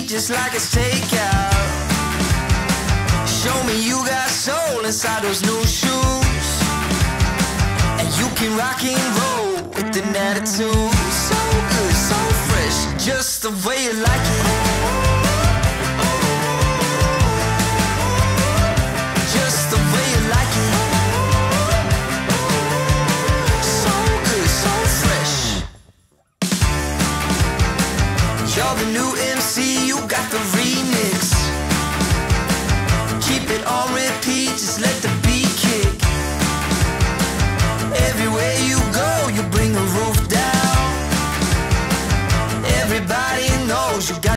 eat just like it's takeout. Show me you got soul inside those new shoes, and you can rock and roll with an attitude. So good, so fresh, just the way you like it.